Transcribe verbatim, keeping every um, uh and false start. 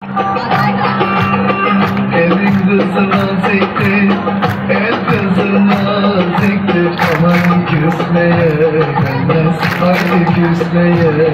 Elin kızı nazikti, el kızı nazikti. Aman küsmeye gelmez, haydi küsmeye